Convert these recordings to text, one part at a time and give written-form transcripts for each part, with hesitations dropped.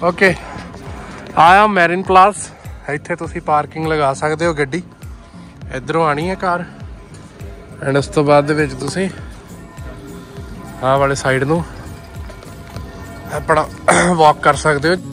Okay आया marine प्लास। इत्थे तुसी पार्किंग लगा सकते हो गड्डी, इधरों आनी है कार एंड उस तो बाद दे विच तुसी आ वाले साइड नूं अपना वॉक कर सकते हो।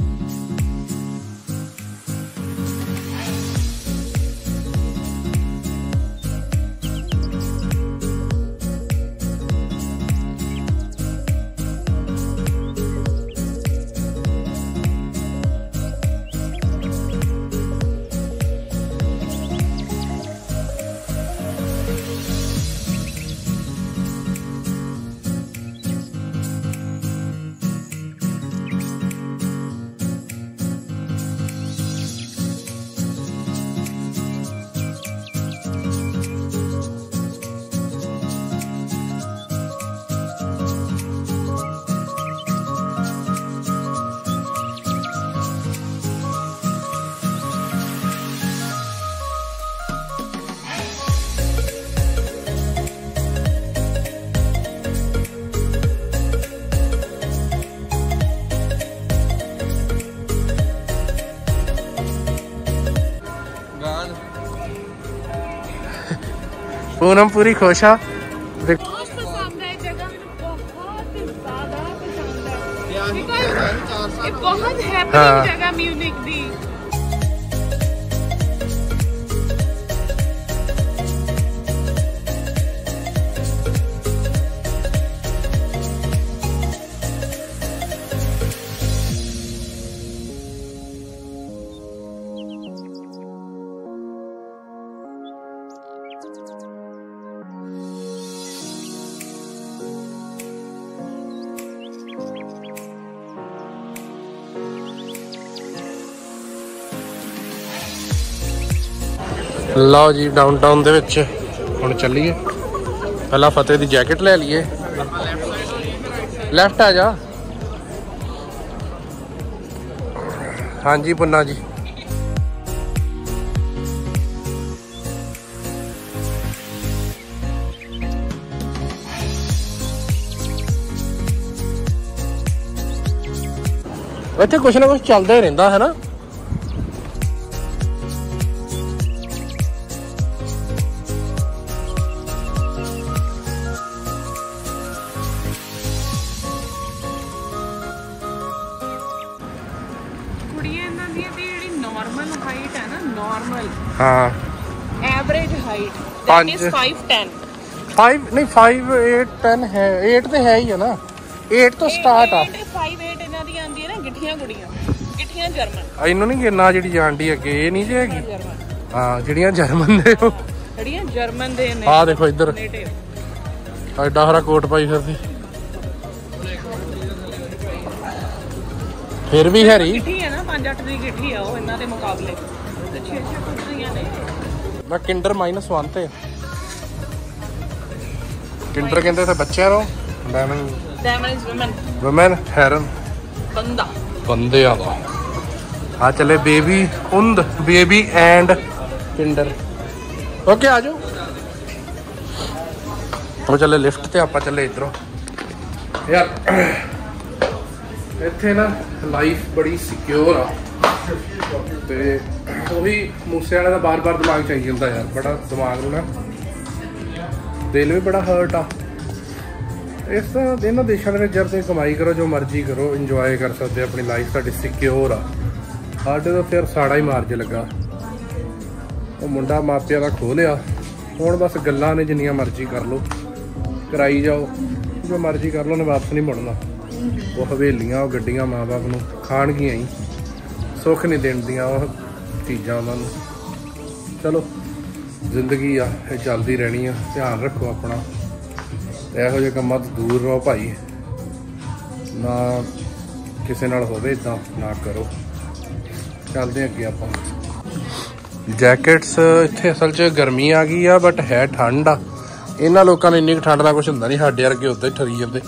पूनम पूरी खुश आ। बहुत हैपनिंग जगह म्यूनिक दी। लो जी डाउनटाउन दे विच हुण चलीए। पहला फतेह दी जैकेट ले लीए। लैफ्ट आ जा। हाँ जी पुन्ना जी इत्थे कुछ ना कुछ चलदा ही रहिंदा है ना। नॉर्मल हाइट है ना, नॉर्मल हाँ एवरेज हाइट दैट इज 5'10". 5 नहीं 5 8 10 है। 8 तो है ही है ना। 8 तो स्टार्ट आ। 5'8" इन्हां दी आंदी है ना गिठियां गुड़ियां, गिठियां जर्मन। इन्हों नहीं गिरना जिहड़ी जांडी अगे ये नहीं जेगी। हां जिहड़ियां जर्मन दे हो, जिहड़ियां जर्मन दे ने। हां देखो इधर एडा हरा कोट पाई फिरदी फिर भी हैरी गिठी है ना। 5-8 दी गिठी है वो इन्हां दे मुकाबले। अच्छी कुर्सियां ने। मैं किंडर -1 ते किंडर कहंदे थे बच्चों नो। Diamond is women. वुमेन हेरन बंदा बंदे दा। हाँ चले बेबी उंद बेबी एंड किंडर। ओके आ जाओ। हम चले लिफ्ट ते आपा चले इधरों। यार इत्थे ना लाइफ बड़ी सिक्योर आ ते वही मूसे वाले का बार बार दिमाग चाहिए होंदा यार। बड़ा दिमाग नूं ना दिल भी बड़ा हर्ट आ। इस इन्होंने देशों में जब तुम कमाई करो जो मर्जी करो इंजॉय कर सकते अपनी लाइफ तुहाडी सिक्योर आ। साडे तो फिर साड़ा ही मार ज लगा। वो मुंडा मापिया का खो लिया हुण बस गल्लां ने जिन्नियां मर्जी कर लो कराई जाओ जो मर्जी कर लो ने वापस नहीं मुड़ना। वो हवेलियां वो गड्डियां माँ बाप नूं खाणगियां ही सुख नहीं देण दियां वो चीज़ां उन्होंने। चलो जिंदगी आ ये चलती रहनी आ। ध्यान रखो अपना इहो ਜਿਹੇ ਕੰਮਾਂ ਤੋਂ दूर रहो भाई। ना किसी नाल होवे इदां ना करो। चलते अगे आपां। जैकेट्स इत्थे असल च गर्मी आ गई आ बट है ठंड आ। इन्हां लोकां नूं इन्नी ठंड का कुछ हुंदा नहीं। साडे वर्गे उद्दां ही ठरी जांदे।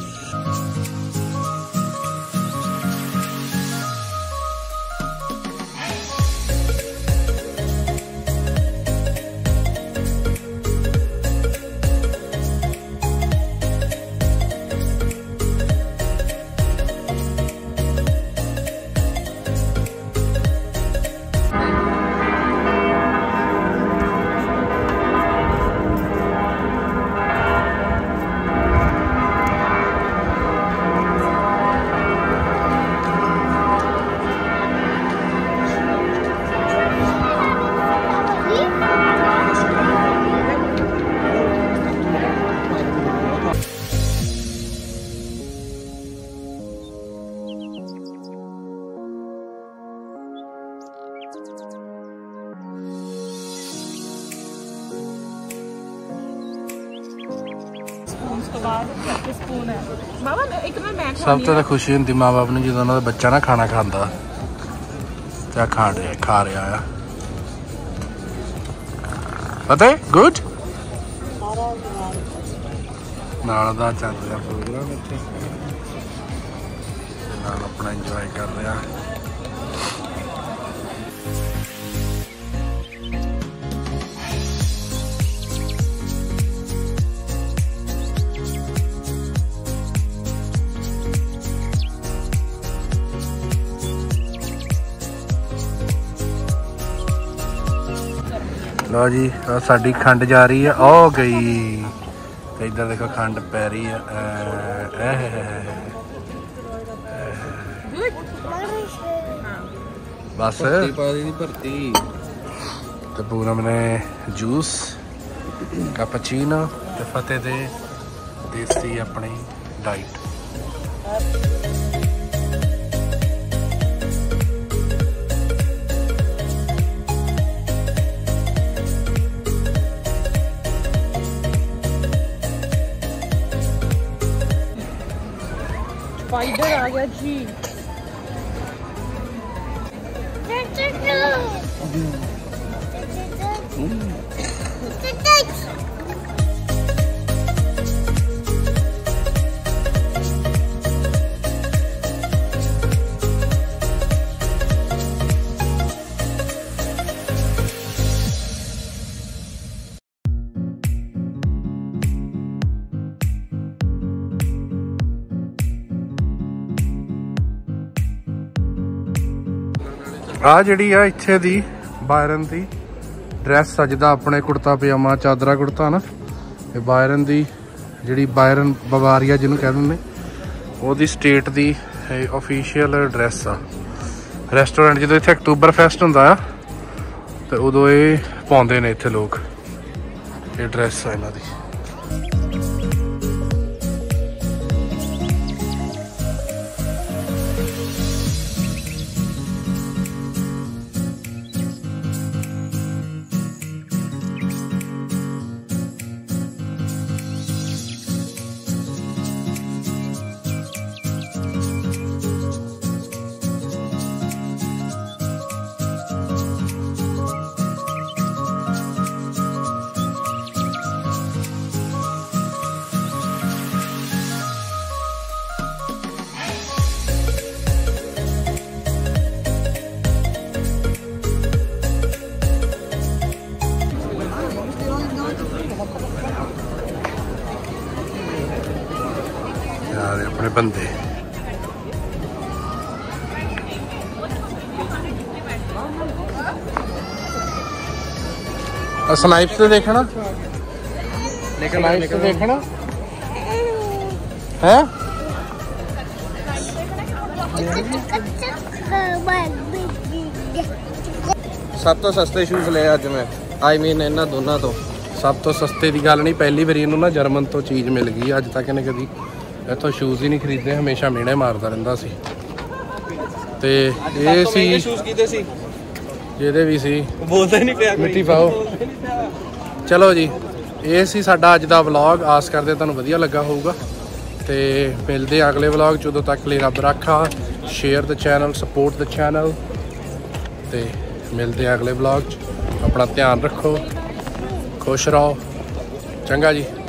ਬਾਅਦ ਸਪੂਨ ਹੈ ਬਾਬਾ ਇੱਕ ਮੈਂ ਸਭ ਤੋਂ ਤਾਂ ਖੁਸ਼ੀ ਹੁੰਦੀ ਮਾਂ ਬਾਪ ਨੂੰ ਜਦੋਂ ਉਹਨਾਂ ਦਾ ਬੱਚਾ ਨਾ ਖਾਣਾ ਖਾਂਦਾ ਤੇ ਖਾ ਰਿਹਾ ਆ ਫਤਿਹ ਗੁੱਡ ਨਾਲ ਦਾ ਚੱਲ ਰਿਹਾ ਪ੍ਰੋਗਰਾਮ ਇੱਥੇ ਨਾਲ ਆਪਣਾ ਇੰਜੋਏ ਕਰ ਰਿਹਾ लो जी साड़ी खंड जा रही है ओ गई तो इधर देखो खंड पै रही है बस भरती तो पूनम ने जूस कैपुचिनो ते फतेह दे देसी अपनी डाइट स्पाइडर आ गया जी आ जिहड़ी आ इत्थे दी बायरन दी ड्रैस सजदा अपने कुर्ता पजामा चादरा कुर्ता ना ये बायरन दी जिहड़ी बायरन बवारिया जिन्हों कह दिंदे ओहदी स्टेट दी ऑफिशियल ड्रैस आ रेस्टोरेंट जो इत्थे अक्तूबर फेस्ट हुंदा आ ते उदों ये पाउंदे ने इत्थे लोग ये ड्रैस आ इन्हां दी अपने बंदे स्नाइप्स तो देखना स्नाइप्स तो देखना है सब तो सस्ते शूज ले अज मैं आई मीन इन्हां दोनों तो सब तो सस्ते की गल नहीं पहली बारी इन्हूं ना जर्मन तो चीज़ मिल गई अज तक इन्हें कभी इतों शूज़ ही नहीं खरीदे हमेशा मीने मारता रहिंदा सी ते ये सी ਜਿਹਦੇ ਵੀ ਸੀ ਬੋਲਦਾ ਨਹੀਂ ਪਿਆ ਕੋਈ ਮਿੱਟੀ ਪਾਓ ਚਲੋ ਜੀ ਇਹ ਸੀ ਸਾਡਾ ਅੱਜ ਦਾ ਵਲੌਗ ਆਸ ਕਰਦੇ ਤੁਹਾਨੂੰ ਵਧੀਆ ਲੱਗਾ ਹੋਊਗਾ ਤੇ ਮਿਲਦੇ ਆ ਅਗਲੇ ਵਲੌਗ ਚ ਉਦੋਂ ਤੱਕ ਲਈ ਰੱਬ ਰਾਖਾ share the channel support the channel ਤੇ ਮਿਲਦੇ ਆ ਅਗਲੇ ਵਲੌਗ ਚ ਆਪਣਾ ਧਿਆਨ ਰੱਖੋ ਖੁਸ਼ ਰਹੋ ਚੰਗਾ ਜੀ।